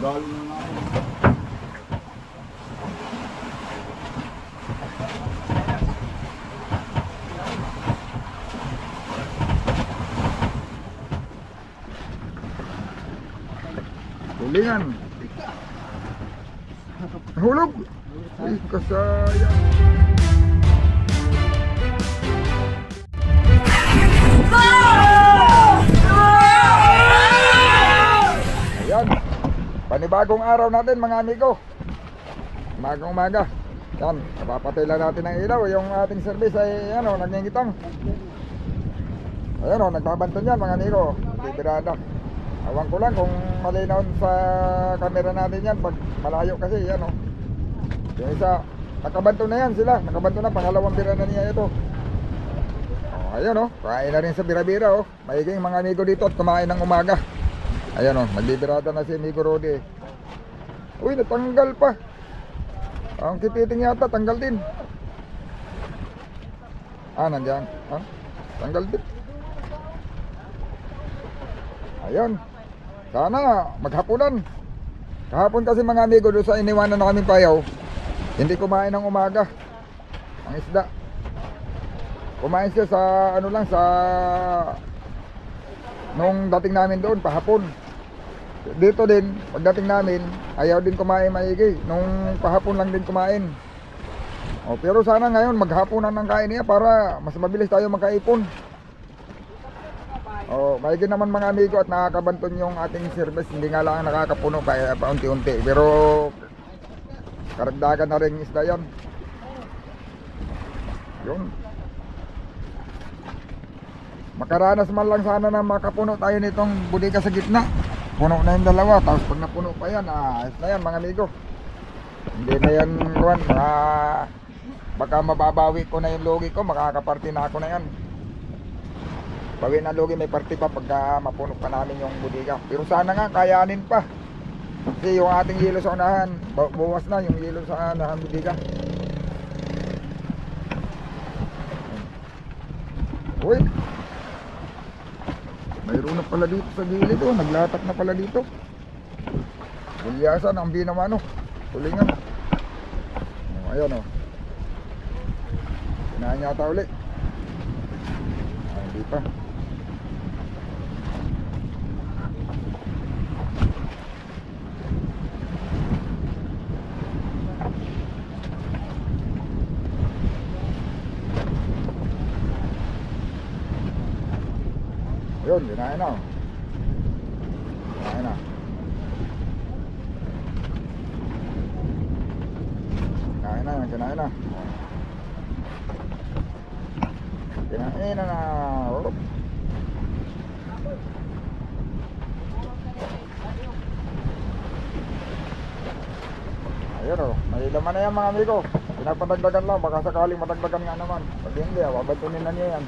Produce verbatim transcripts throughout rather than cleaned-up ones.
Dali na nga. Tulingan. Hulog. Ay, kasayang. Ayan. Panibagong araw natin mga amigo. Magong umaga. Yan, napapatay lang natin ang ilaw. Yung ating service ay ano, nagngingitang. Ayan o, nagbabanton yan mga amigo. Libirada. Awan ko lang kung malinaw sa camera natin yan pag malayo kasi yan o. Yung isa, nakabanto na yan sila. Nakabanto na, pangalawang bira na niya ito. O, ayan o, kain na rin sa bira-bira o. Maiging mga amigo dito at kumain ng umaga. Ayan o, nagbibirada na si amigo Rodi. Uy, natanggal pa. Ang kipiting yata, tanggal din. Ah, nandyan. Ha? Tanggal din. Ayun. Sana maghapunan. Kahapon kasi mga amigo doon sa iniwanan na kaming payaw, hindi kumain ng umaga ang isda. Kumain siya sa ano lang, sa nung dating namin doon pahapon. Dito din pagdating namin ayaw din kumain maigi. Nung pahapon lang din kumain. O, pero sana ngayon maghapunan ng kain niya para mas mabilis tayo magkaipon. Oh, maigi naman mga amigo at nakakabanton yung ating service. Hindi nga lang nakakapuno pa, pa unti-unti. Pero karagdagan na rin isda yan. Yun. Makaranas man lang sana na makapuno tayo nitong bodega sa gitna. Puno na yung dalawa. Tapos pag napuno pa yan, ah, ayos na yan mga amigo. Hindi na yan, Juan. Ah, baka mababawi ko na yung logi ko. Makakaparty na ako na yan. Bawi na logi, may party pa pagka mapuno pa namin yung bodega. Pero sana nga kayanin pa. Kasi yung ating yelo sa unahan, buwas na yung yelo sa unahan bodega. Uy, mayroon na pala dito sa gilid oh. Naglatak na pala dito. Bulyasan ang binamano. Tulingan. Oh, ayan oh. Kinahan yata ulit. Ay, hindi pa. Yun, kinain na. Kinain na. Kinain na, kinain na. Kinain na na. Oh. Ayun o, may laman na yan mga amigo. Pinapadagdagan lang, baka sakaling madagdagan nga naman. Pag hindi, wabantunin na niya yan.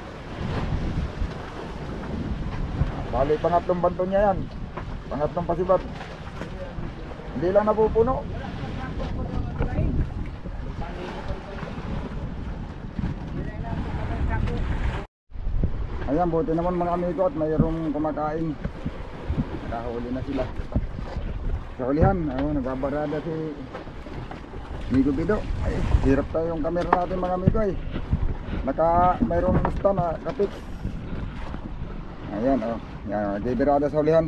Bali, pangatlong banto niya yan. Pangatlong pasibat. Hindi lang napupuno. Ayan, buti naman mga amigo at mayroong kumakain. Nakahuli na sila. Sa hulihan, ayun, nagbabarada si Amigo Bido. Ay, hirap tayo yung camera natin mga amigo eh. Naka, mayroong ista na kapit. Ayan, oh. Yan, nagbibirada sa hulihan.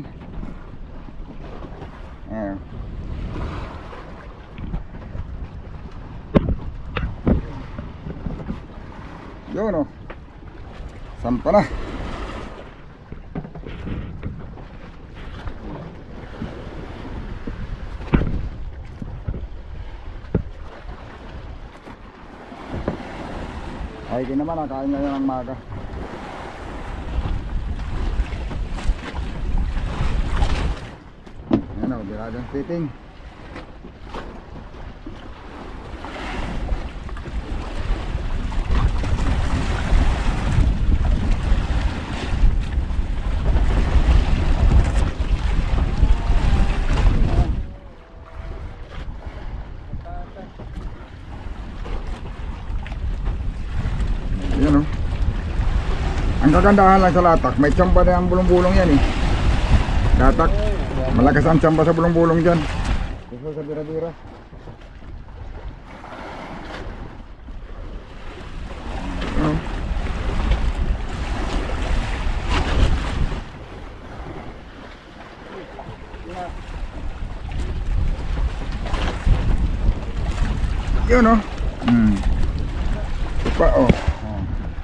Ayan. Yun, oh. Sampa na. Ay, di naman, nakain ngayon ang maga. Ano, diradang fitting. Yan o. Ang kagandahan lang sa latak, may tsamba na ang bulong-bulong yan eh. Latak. Malakas ang tsamba sa bulong-bulong dyan. Gusto sa bira-bira. Oh. Yun oh. Hmm. Ipa oh. Oh.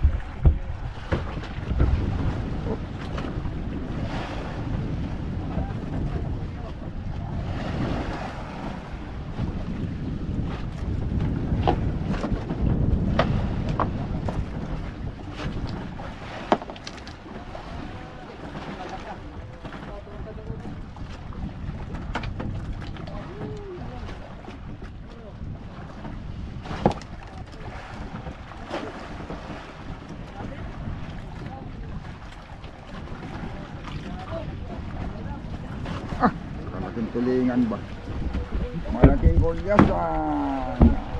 Malaking tulingan ba? Malaking gulyasan.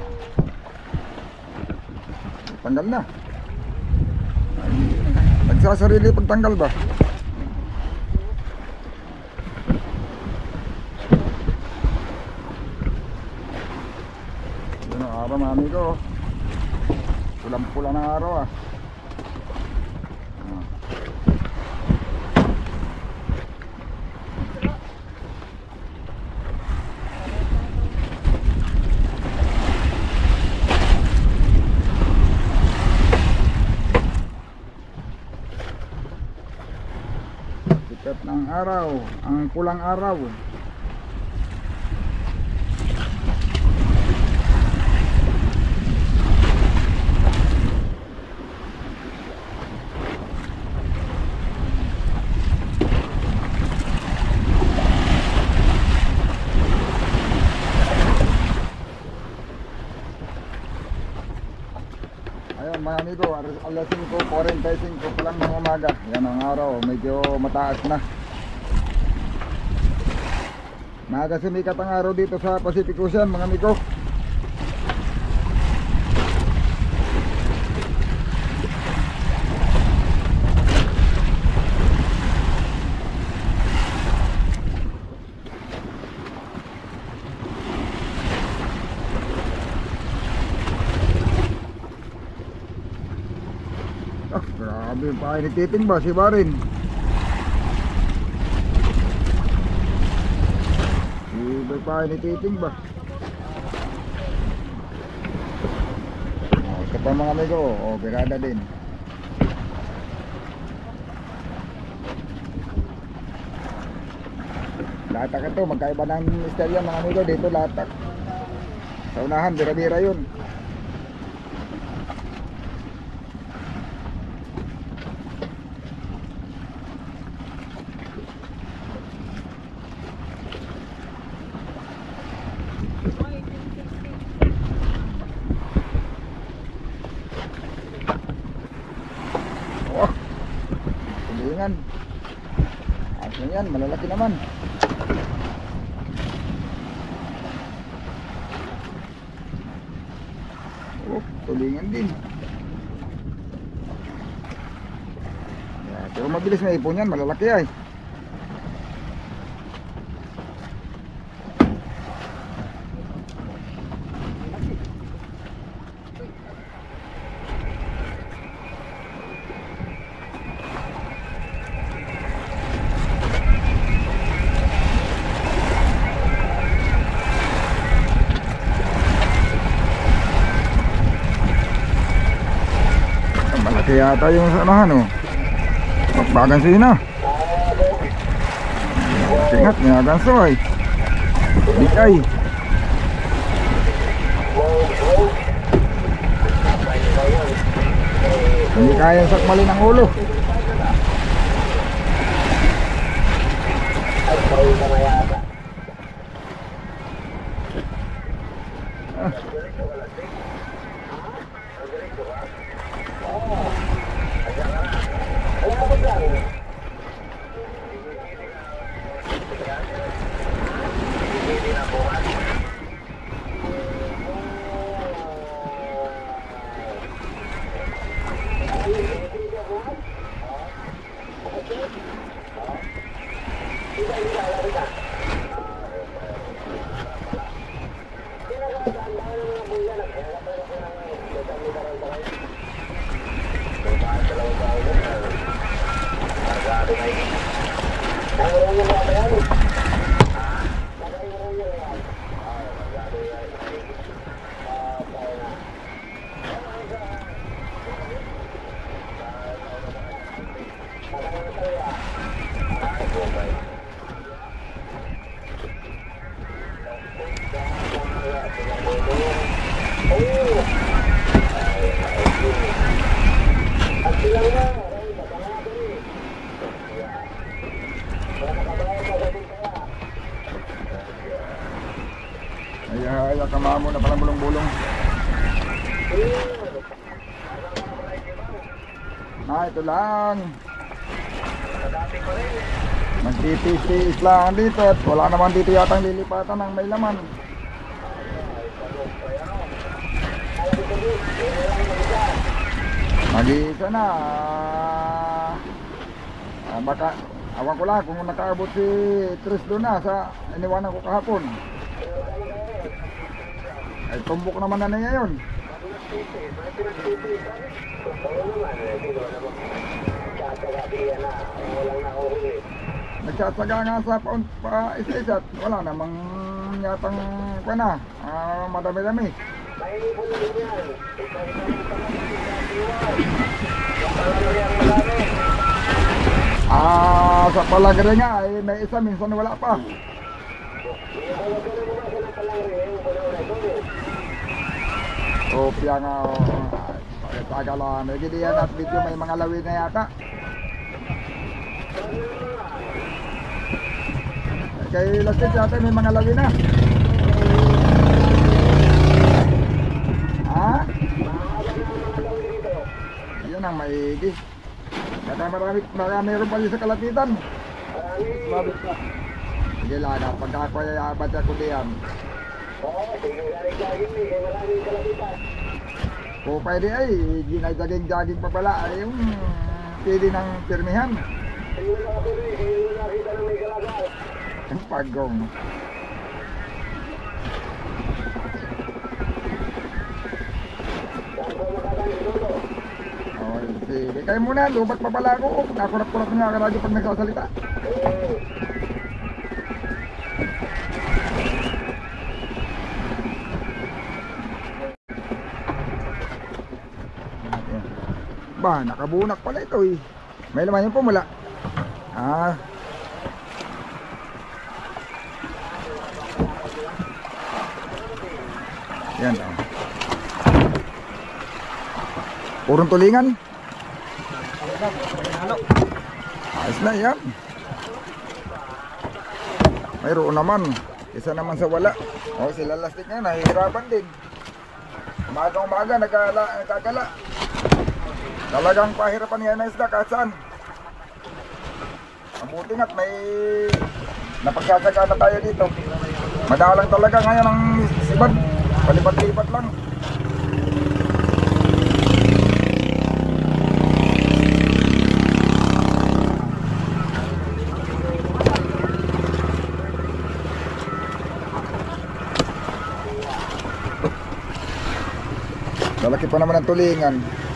Tanggal na. Ay, nagsasarili pagtanggal ba? Yun ang araw mga amigo. Pulang-pula ng araw ah. Sikat ng araw, ang pulang araw. Ayun mga amigo, alas singko forty y cinco pa lang ng umaga. Yan ang araw, medyo mataas na. Maaga sumikat ang araw dito sa Pacific Ocean mga amigo. Ah, grabe pa ay nagtiting ba si Barin? Si pa ay nagtiting ba? Oh, ito pa mga amigo, oh, birada din. Latak ito, magkaiba ng misteryo mga amigo, dito latak. Sa unahan, bira-bira yun. Oh, tulingan. Aso yan, malalaki naman. Oh, tulingan din. Yeah, pero mabilis na ipon yan, malalaki ay. Malaki yata yung sanahan oh. Magbagan sina. Ingat, minaganso ay. Bikay. Hindi kayang sakmali ng ulo. Ah. Ay, ay, kamamo na palang bulong-bulong. Ah, ito lang. Magtitiis lang dito at wala naman dito yatang lilipatan ng may laman. Mag-iisa na. Ah, baka, awan ko lang kung nakaabot si Tris doon na sa iniwanan ko kahapon. Ay, tumbok naman na niya yun. Nagsasaga nga sa paun pa isa-isa at wala namang yatang pa na, ah, madami-dami. Ah, sa palagre nga ay may isa, minsan wala pa. Opya nga, tagalan, nagidiyan at video may mga lawin na yata. Kay Lastig yata may mga lawin na. Ha? Yan ang maigi. Kaya marami, marami rin pala sa kalapitan. Marami pa. Sige lang, pagka ako ay abad ako diyan. Oo, sige galing-galing eh, maraming kalapitan. O pwede ay, ginay-jaging-jaging pa pala ay yung pwede ng pirmihan. Ayun na ako rin, ayun na nakita ng may kalagal. Ang pagong. O sige, kayo muna, lubat pa pala ako. Nakurap-kurap nga karadyo pag nagsasalita. Ba, nakabunak pala ito eh. May laman yung pumula. Ah. Yan daw. Purong tulingan. Ayos na yan. Mayroon naman. Isa naman sa wala. O sila Lastig nga, nahihirapan din. Umagang umaga, nagkala, nagkakala. Talagang pahirapan yan na isda kahit saan. Mabuti nga't may napagsasaga na tayo dito. Madalang talaga ngayon ang sibad. Palipat-lipat lang. Lalaki pa naman ang tulingan.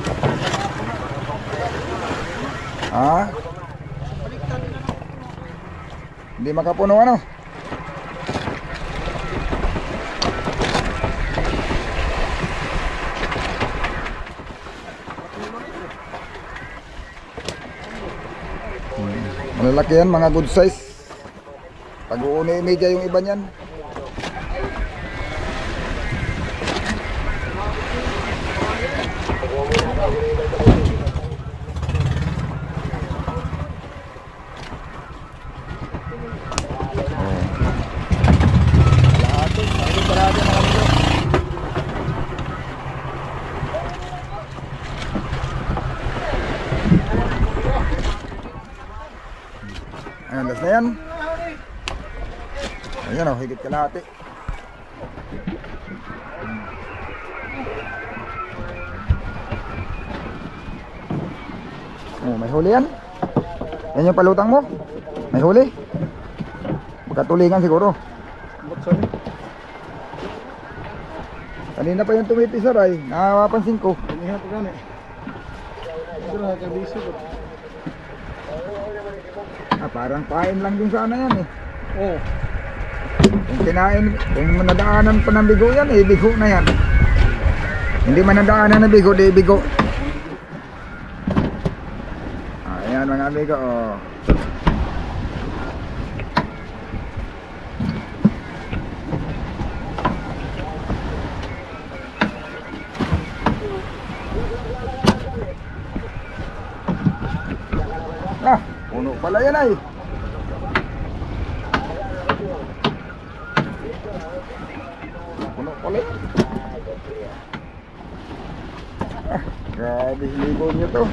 Ha? Hindi makapuno ano? Malalaki yan, mga good size. Tag-uuni media yung iba niyan. Ayan, last na yan. Ayan o, higit kalahati. Oh, may huli yan. Yan yung palutang mo. May huli. Katulingan siguro. Buksan eh. Kanina pa yung tumiti sir ay napapansin ko. Inihan pa gani. Ito na kabisi ko. Ah, parang pain lang din sana yan eh. Oh. Kung kinain, kung nadaanan pa ng bigo yan, eh, bigo na yan. Hindi man nadaanan ng bigo, di bigo. Ayan mga amigo, oh. Ah, puno pala yan ay. Puno pala yan. Ah, grabe libo nyo to.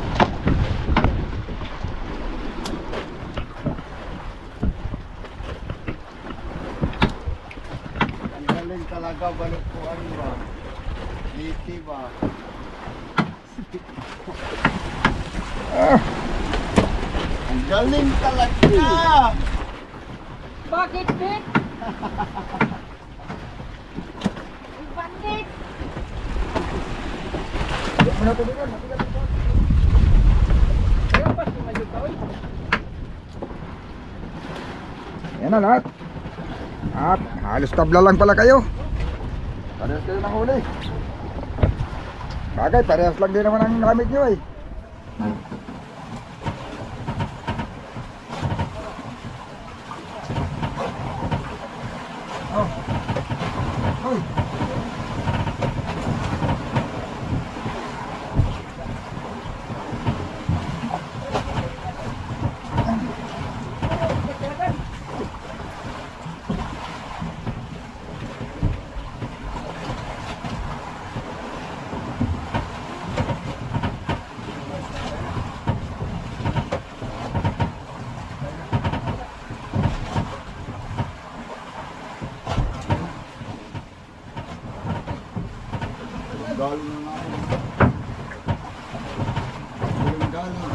Ang galing talaga balikuan ba? Liti ba? Ah, Ang galing talaga! Bakit, Bit? Bakit? di mo na tulingan, matigas ito. Ayaw pa si Mayo ka, oy. Yan na lahat. At halos tabla lang pala kayo. Parehas kayo ng huli. Bagay, parehas lang din naman ang gamit nyo eh. Oh. Hoy. Galing na natin. Galing galing.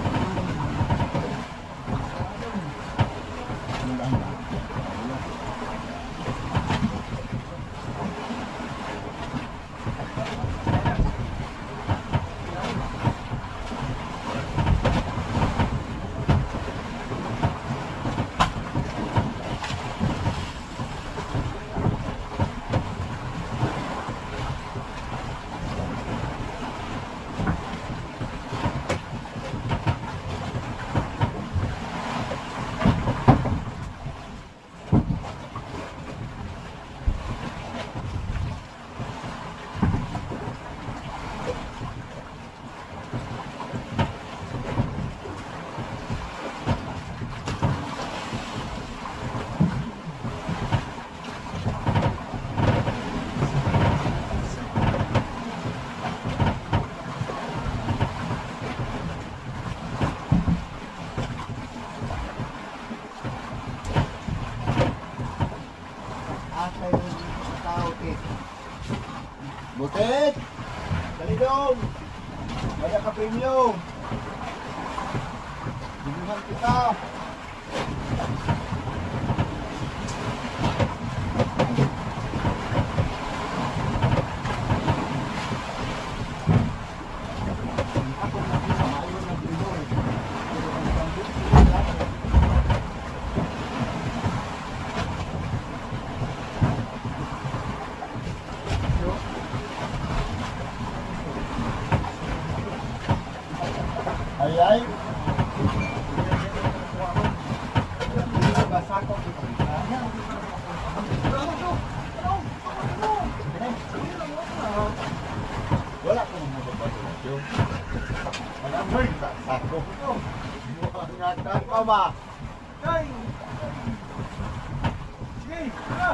Atay yung tao eh. Butit! Dali dong! Kaya ka premium! Binuhan kita! Ay ay! Basa ko kita. Wala ko mga babae. Wala mo yung sako. Ingatan pa ba? Ay! Sige! Tara!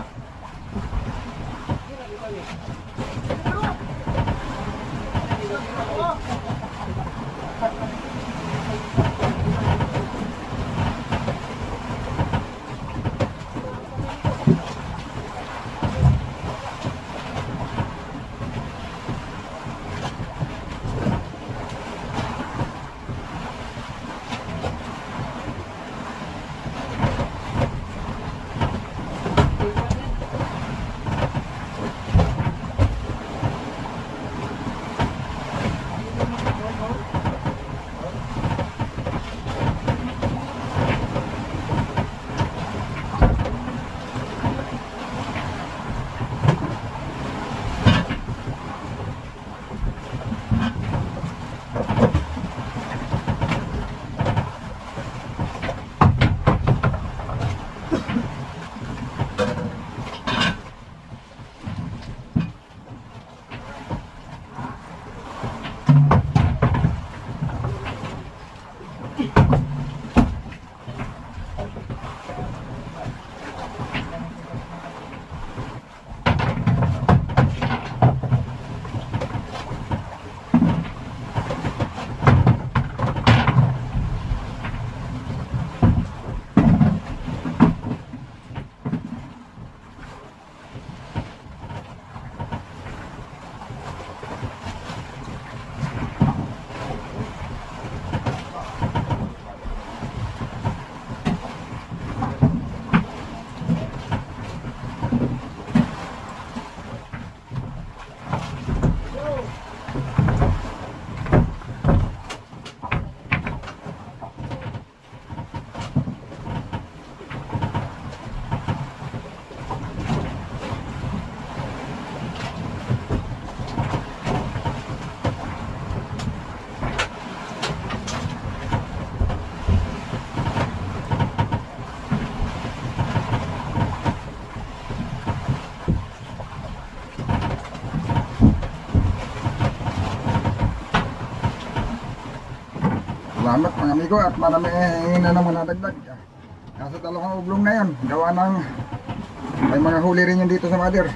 salamat mga amigo at marami na naman nadagdag. Nasa dalawang ublong na yan. Gawa ng may mga huli rin yun dito sa mother.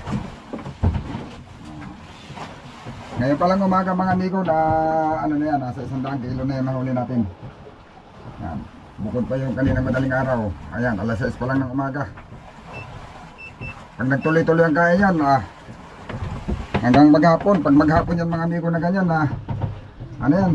Ngayon pa lang umaga mga amigo na ano na yan, nasa isang daang kilo na yan na huli natin. Yan. Bukod pa yung kanina madaling araw. Ayan, alas sais pa lang ng umaga. Pag nagtuloy-tuloy ang kaya yan, ah, hanggang maghapon. Pag maghapon yan mga amigo na ganyan, na ano yan,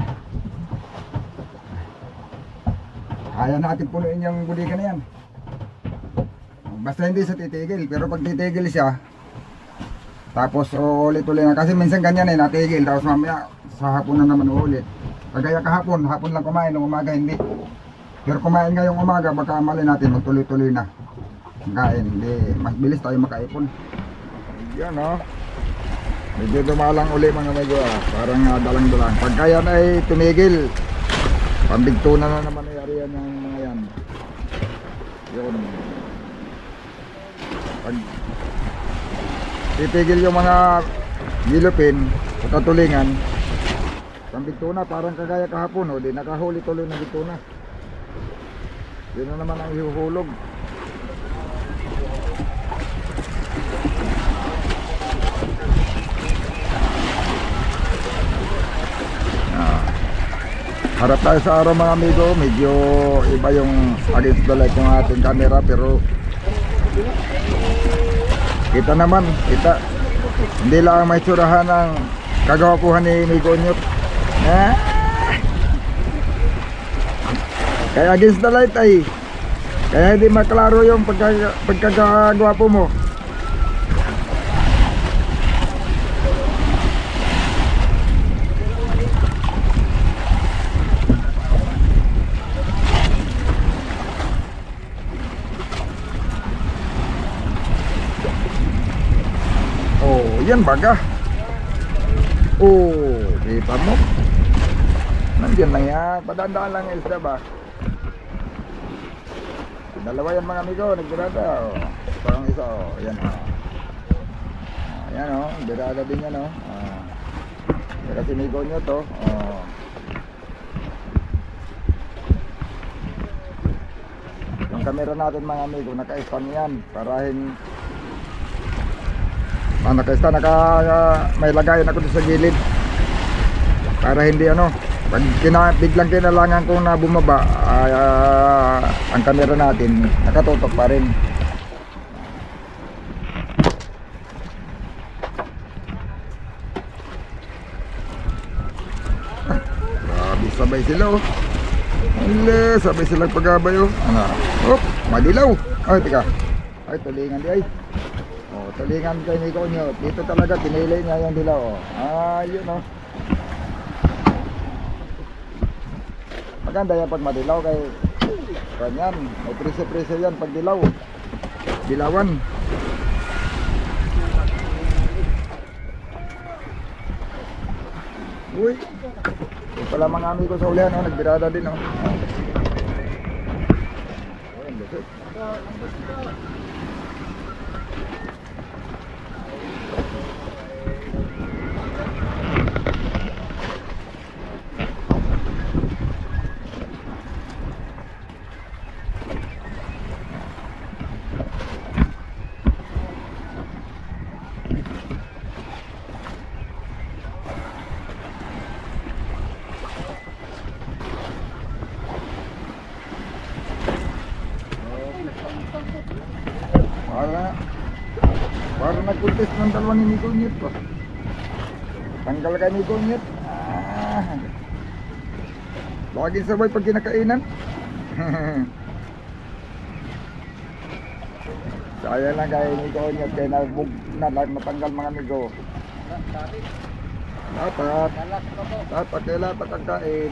kaya natin punuin yung budika na yan. Basta hindi sa titigil. Pero pag titigil siya, tapos ulit-ulit na. Kasi minsan ganyan eh, natigil. Tapos mamaya sa hapon na naman ulit. Kagaya kahapon, hapon lang kumain, nung umaga hindi. Pero kumain ngayong umaga, baka mali natin magtuloy-tuloy na kain, hindi, mas bilis tayo makaipon. Yan o, medyo dumalang uli mga medyo, ah. Parang uh, dalang-dalang. Pag kaya na ay tumigil, pambigtunan na naman nangyari yan ng mga yan. Yun, pag titigil yung mga gilupin sa katulingan, pambigtuna parang kagaya kahapon o, di nakahuli tuloy na bigtuna. Yun na naman ang ihuhulog. Harap tayo sa araw mga amigo, medyo iba yung against the light ng ating camera, pero kita naman, kita hindi lang may tsurahan ng kagawapuhan ni Migo Nyot. Eh? Kaya against the light ay kaya hindi maklaro yung pagka, pagkagwapo mo. Yan baga. Oh, kita mo. Nandiyan lang yan. Padandaan lang yung isda ba? Dalawa yan mga amigo. Nagdirada. Oh. Parang isa. Oh. Yan. Oh. Yan o. Oh. Dirada din yan o. Oh. Oh. Pero sinigaw nyo to. Oh. Yung camera natin mga amigo. Naka-span yan. Parahin Ah, naka-sta, naka, uh, may lagayan ako sa gilid para hindi ano, pag kina, biglang kinalangan kong na bumaba, uh, uh, ang camera natin nakatutok pa rin. Ah, grabe, sabay sila oh. Hala, sabay silang pagabay oh. Ano? Oh, madilaw. Ay, tika. Ay, tulingan di ay. Oh, tulingan kay Migo Nyot. Dito talaga pinili niya yung dilaw. Oh. Ah, yun oh. Maganda yan pag madilaw kay kanyan. May preso-preso yan pag dilaw. Dilawan. Uy. Yung pala mga amigo sa ulihan oh. Nagbirada din oh. Oh, ang lusot. Para para nagpuntis ng dalawa ni Migo Nyot po. Tanggal ka Migo Nyot. Ah. Lagi sabay pag kinakainan. Sayang lang kay Migo Nyot kaya nabug na natanggal mga Migo. Dapat dapat kailangan pagkain.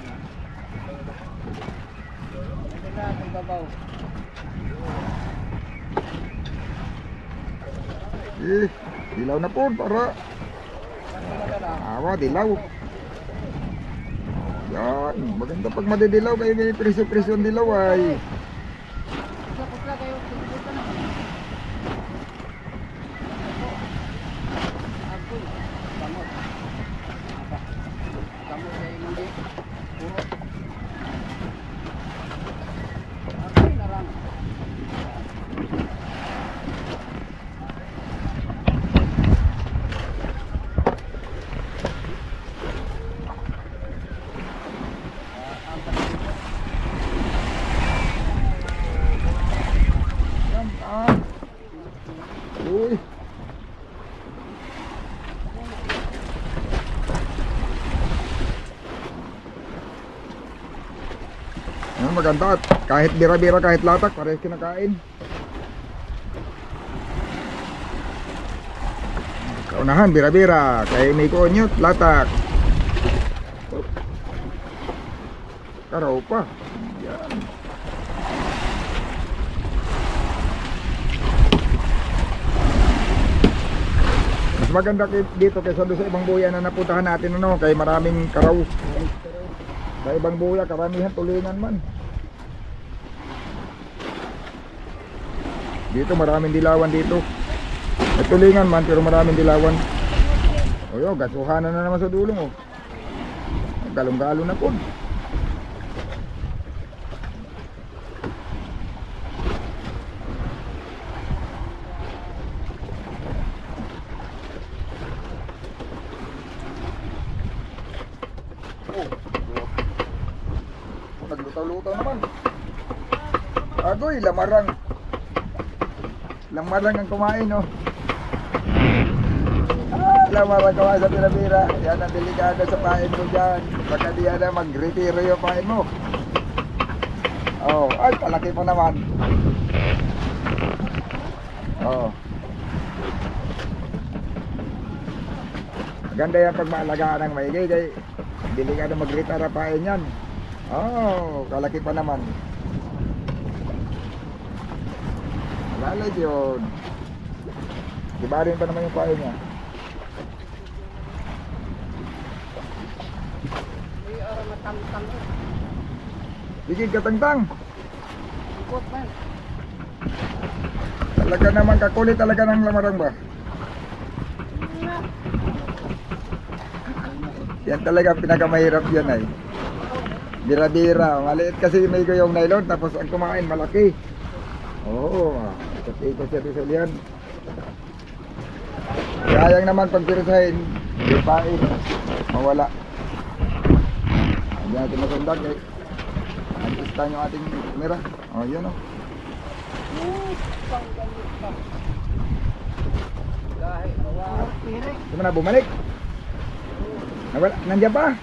Eh, dilaw na po para awa, dilaw. Yan, maganda pag madidilaw kayo may preso-preso ang dilaw ay. maganda at kahit bira-bira, kahit latak, parehas kinakain. Kaunahan, bira-bira, kay Miko Onyot, latak. Karaw pa. Yan. Mas maganda dito kaysa doon sa ibang buya na napuntahan natin, ano, kay maraming karaw. Sa ibang buya, karamihan tulingan man. Dito maraming dilawan dito. May tulingan man pero maraming dilawan. O yun, gasuhanan na naman sa dulong, oh. Galong-galo na po. Naglutaw-lutaw naman. Agoy, lamarang. Lamarang ang kumain, oh. Ah, lamarang kumain sa bira-bira. Yan ang delikado sa pain mo dyan. Baka di yan na mag-retiro yung pain mo. Oh, ay, palaki pa naman. Oh. Maganda yan pag maalagaan ng maigay. Kaya delikado mag-retiro pain yan. Oh, kalaki pa naman. Lalay yun. Diba rin pa naman yung payo niya. Bigig katangtang. Talaga naman kakulit talaga ng lamarang ba? Yan talaga pinakamahirap yan ay. Bira-bira, maliit kasi may yung nylon tapos ang kumain malaki. Oo, ikot-ikot siya doon sa liyan. Sayang naman pag pirusahin, lipain, mawala. Hindi natin masundag eh. Nag-istan yung ating kamera. O, yun o. Di ba na bumalik? Nawala, nandiyan pa?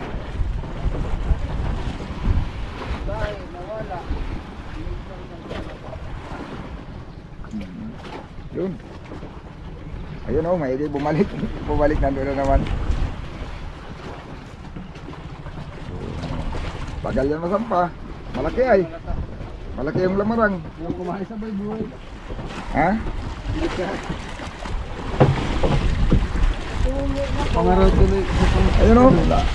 Yun. Ayun oh, may bumalik. Bumalik nandun na naman. Tagal yan masampa. Malaki ay. Malaki yung lamarang. Yung kumain sa buhay. Ha? Pangaraw tuloy. Ayun oh.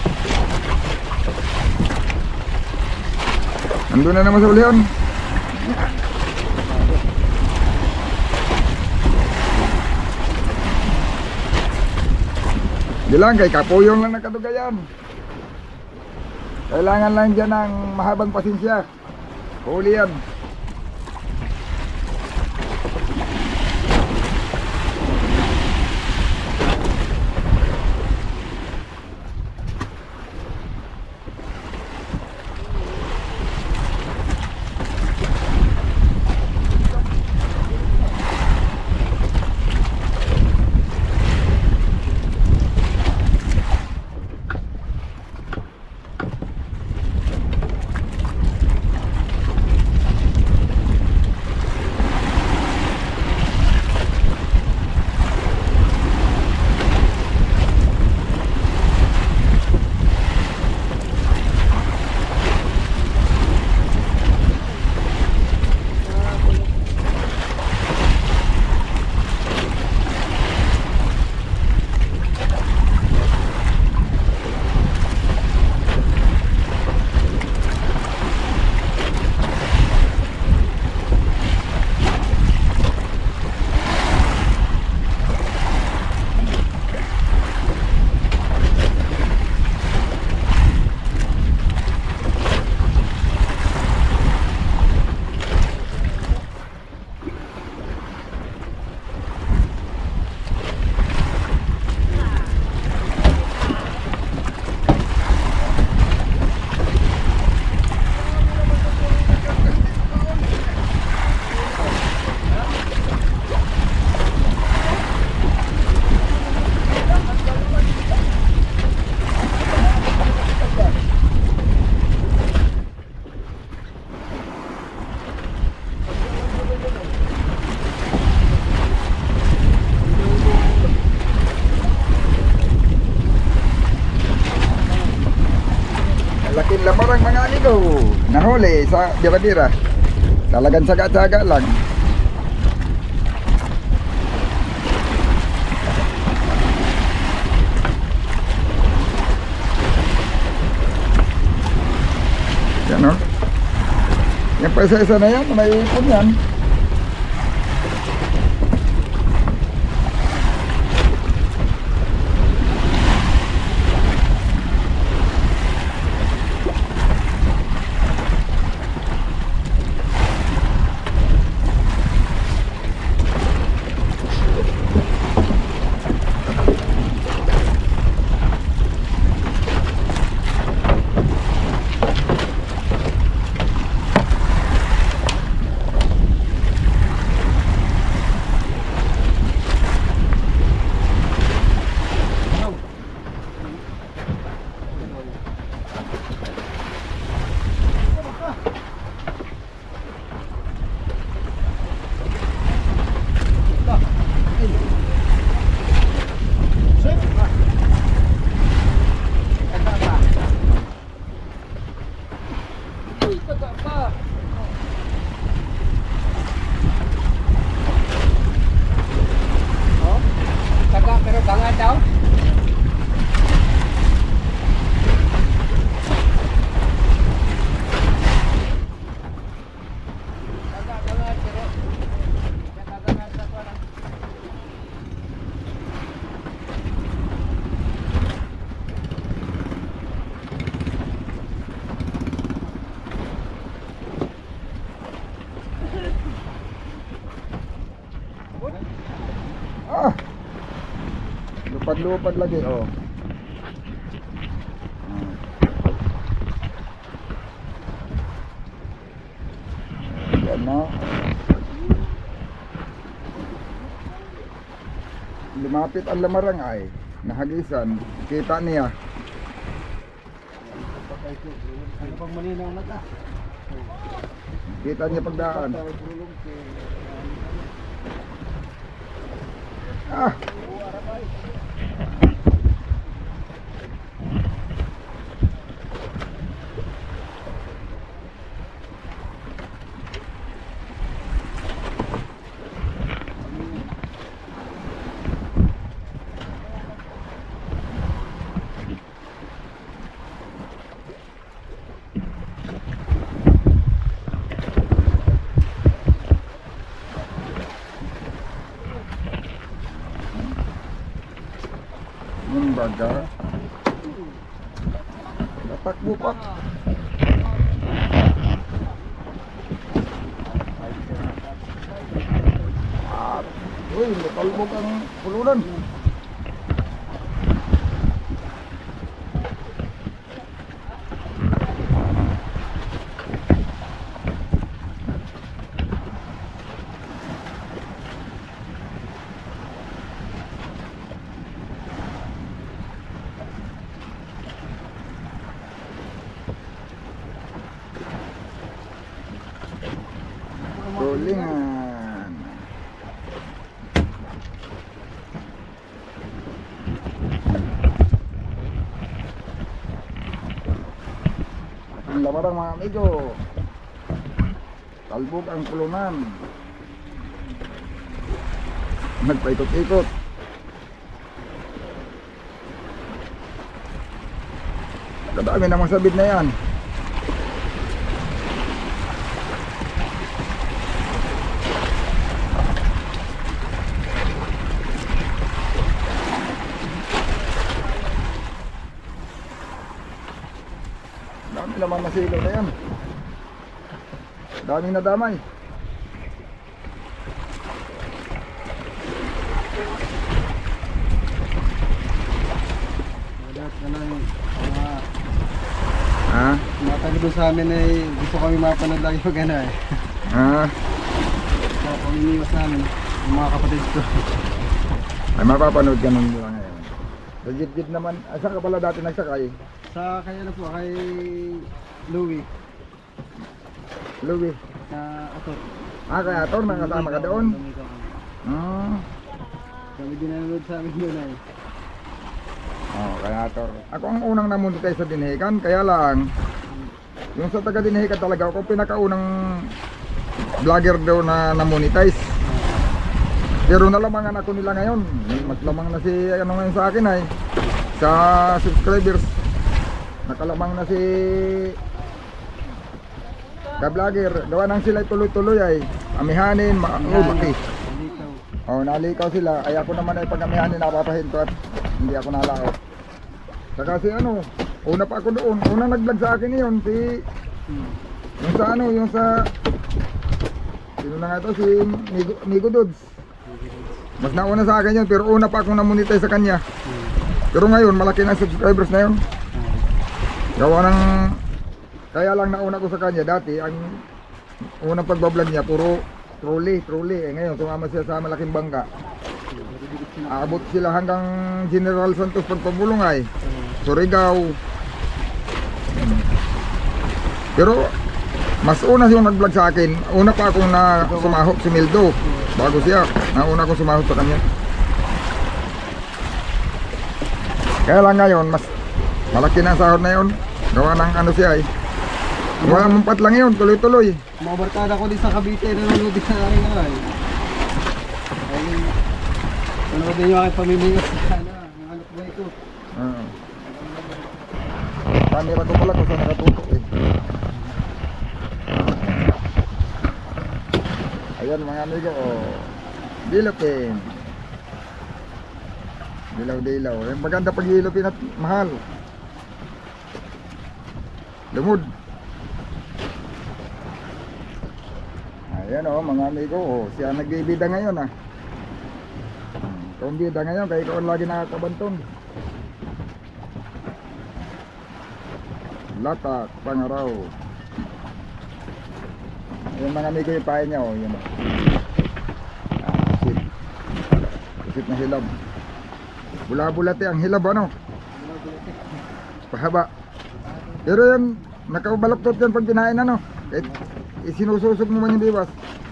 Nandun na naman sa ulihan. Di lang, kay kapuyong lang nagkatugayan. Kailangan lang dyan ng mahabang pasensya. Huli yan. lawarang mga amigo. Nahuli sa Diabadira. Talagang tsaga-tsaga lang. Yan o. Yung pa isa-isa na yan, may ipon yan. Ah. Lupad-lupad lagi, oh. Yan na. Lumapit ang lamarang ay nahagisan. Kita niya. Ano pang malinaw na ta? Kita niya pagdaan. Ah. Yung baga natakbo pa. Ah, uy, natalbog ang pulunan. Tulingan. Ang labarang mga amigo. Talbog ang pulunan. Nagpaikot-ikot. Kadami namang sabit na yan. Dami naman na silo na yan. Daming nadamay. Lahat na lang mga Ha? mga taga doon sa amin ay gusto kami mapanood lagi pag ano eh. Ha? So kung iniwas namin yung mga kapatid ko. Ay mapapanood ka nun lang ngayon. Sa jeep-jeep naman, asa ka pala dati nagsakay? Sa kay ano po, kay Louie Louie. na Ator. Ah, kaya Ator, nakasama ka doon? Ah. Kami din nanonood sa amin doon ay. Oh, kaya Ator. Ako ang unang namunta tayo sa Dinhikan, kaya lang Yung sa taga Dinahican talaga, ako pinakaunang vlogger daw na na-monetize. Pero nalamangan ako nila ngayon. Mas lamang na si ano ngayon sa akin ay sa subscribers. Nakalamang na si ka-vlogger. Gawa nang sila tuloy-tuloy ay amihanin, ma oh, baki. Oh, nalikaw sila. Ay ako naman ay pag amihanin napapahinto at hindi ako nalakaw. Saka si ano, una pa ako doon. Una nag-vlog sa akin yun si yung sa ano, yung sa sino na nga ito, si Migo, Migo Dudes. Mas nauna sa akin yun, pero una pa akong namonetize sa kanya. Pero ngayon, malaki na subscribers na yun. Gawa ng, kaya lang nauna ko sa kanya. Dati, ang unang pagbablog niya, puro trolley, trolley. Eh ngayon, tumama siya sa malaking bangka. Aabot sila hanggang General Santos pagpabulungay. Surigao. Pero, mas una siyang nag-vlog sa akin. Una pa akong na sumahok si Mildo. Bago siya, nauna akong sumahok sa kanya. Kaya lang ngayon, mas malaki na sahod na yun. Gawa ng ano siya eh. Gawa mumpat lang yun, tuloy-tuloy. Mga barkada ko din sa Cavite, nanonood din sa akin nga eh. Ay, nanonood din yung aking pamimigas sa ano, ng anak ko ito. Uh, Camera ko pala kung saan nakatutok eh. Ayan mga amigo, oh. Dilopin. Dilaw-dilaw. Eh, maganda pag ilopin at mahal. Lumod. Ayan oh mga amigo, oh. Siya nagbibida ngayon ah. Ikaw ang bida ngayon, kaya ikaw ang lagi nakakabantong. Latak, pangaraw. Ayan mga amigo yung pahay niya oh. Yan oh. Ah, isip. Isip na hilab. Bula-bulate ang hilab ano? Pahaba. Pero yan, nakabalaktot yan pag kinain ano. Kahit isinususog mo man yung bibas.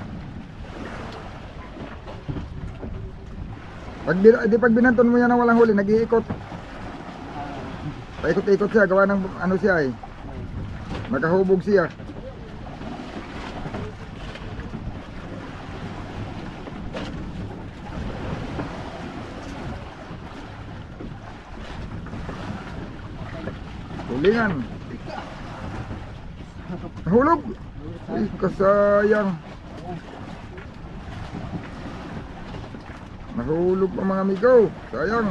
Pag, di pag binanton mo yan na walang huli, nag-iikot. Paikot-ikot siya, gawa ng ano siya eh. Nakahubog siya. Tulingan. Nahulog. Ay, kasayang. Nahulog pa mga amigo. Sayang.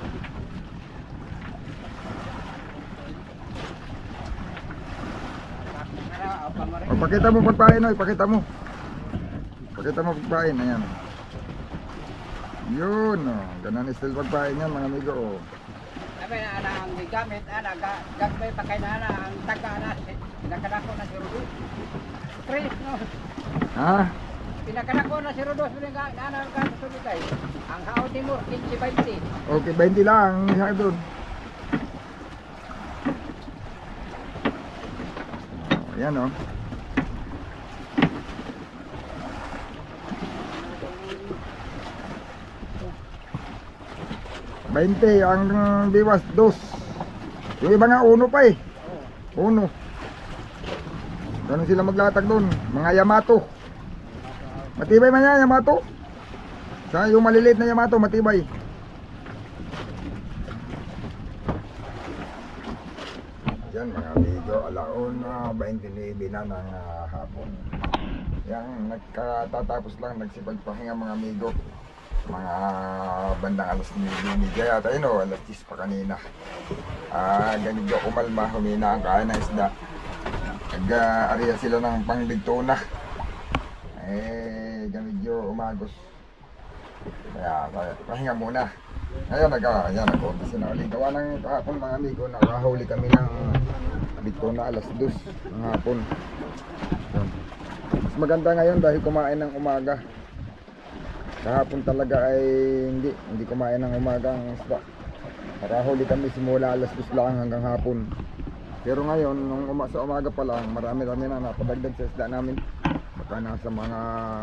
O, pakita mo pagpain, oy, pakita mo. Pakita mo pagpain, ayan. Yun, oh. Ganun style pagpain yan mga amigo. Oh. Sabi na ana ang gamit ana gagmay pa kay na ang taga na pinakadako na si Rodos. Chris no. Ha? Pinakadako na si Rodos nga ana ka sulukay. Ang Hao Timor fifteen twenty. Okay, twenty lang isa doon. Oh, yan oh. twenty ang biwas dos. Yung iba nga uno pa eh. Uno. Ganun sila maglatag doon. Mga Yamato. Matibay man yan Yamato. Sa yung maliliit na Yamato matibay. Yan mga amigo, alauna twenty-nine na ng uh, hapon. Yan nagkatatapos lang nagsipagpahinga mga amigo. Mga bandang alas nine yata yun o, alas diyes pa kanina. Ah, ganito umalma, humina ang kain ng isda. Nag-area sila ng pangligto na. Eh, ganito umagos. Kaya, kaya pahinga muna. Ngayon, nag, ayan, nag-office na ulit. Gawa ng kahapon mga amigo, nakahuli kami ng ligto na alas dos ng hapon. Mas maganda ngayon dahil kumain ng umaga. Kahapon talaga ay hindi, hindi kumain ng umaga ang isda. Nakahuli kami simula alas dos lang hanggang hapon. Pero ngayon, nung uma, sa umaga pa lang, marami-rami na napadagdag sa isda namin. Baka nasa mga...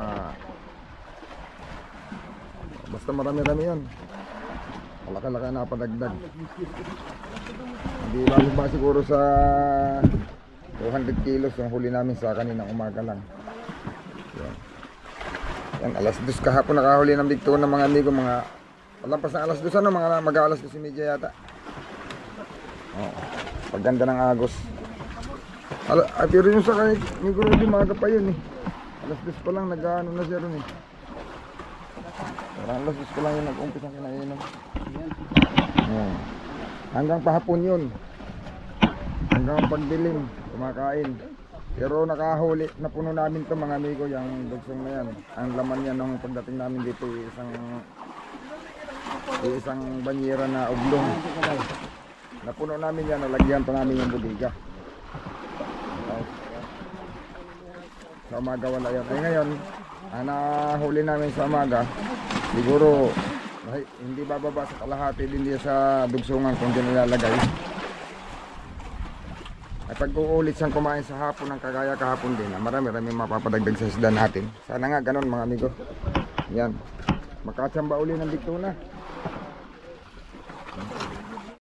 Basta marami-rami yun. Malaki-laki na napadagdag. Hindi ba ba siguro sa two hundred kilos yung huli namin sa kaninang umaga lang. Yan. Yan, alas dos kahapon nakahuli ng big tuna mga amigo, mga palampas ng alas dos, ano, mga mag-alas dos media yata. Oh, pagganda ng agos. Ala, ay, pero yung sa kay amigo Rudy, maga pa yun eh. Alas dos pa lang, nag-ano na siya ron eh. Parang alas dos pa lang yung nag-umpis ang kinainom. Oh. Hanggang pahapon yun. Hanggang pagdilim, kumakain. Pero nakahuli, napuno namin to mga amigo, yung dugsong na yan. Ang laman yan nung pagdating namin dito, isang isang banyera na oblong. Napuno namin yan, nalagyan pa namin yung bodega. Sa umaga wala yan. Ay ngayon, ang nahuli namin sa umaga, siguro ay, hindi bababa sa kalahati din diya sa dugsungan kung di nilalagay. At pag uulit siyang kumain sa hapon ng kagaya kahapon din, marami-rami mapapadagdag sa isda natin. Sana nga ganun mga amigo. Yan. Makatsamba uli ng big tuna.